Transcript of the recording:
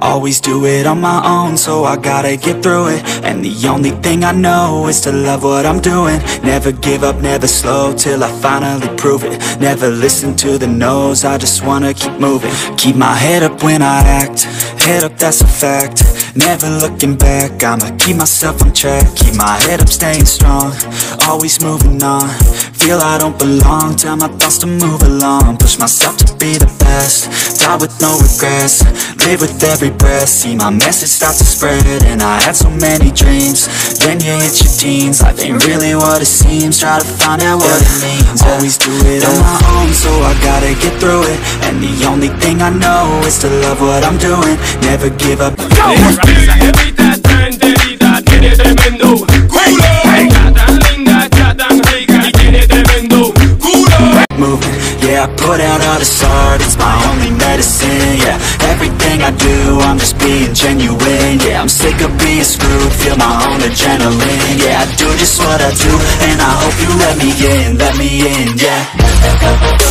always do it on my own, so I gotta get through it. And the only thing I know is to love what I'm doing. Never give up, never slow, till I finally prove it. Never listen to the no's, I just wanna keep moving. Keep my head up when I act, head up, that's a fact. Never looking back, I'ma keep myself on track. Keep my head up, staying strong, always moving on. Feel I don't belong, tell my thoughts to move along. Push myself to be the best, die with no regrets. Live with every breath, see my message start to spread. And I had so many dreams, then you hit your teens. Life ain't really what it seems, try to find out what it means. Always do it on my own, so I gotta get through it. And the only thing I know is to love what I'm doing. Never give up. Evita tranquilidad, tiene tremendo culo. Está tan linda, está tan rica y tiene tremendo culo. Moving, yeah, I put out all this art, it's my only medicine, yeah. Everything I do, I'm just being genuine, yeah. I'm sick of being screwed, feel my own adrenaline, yeah. I do just what I do, and I hope you let me in, yeah.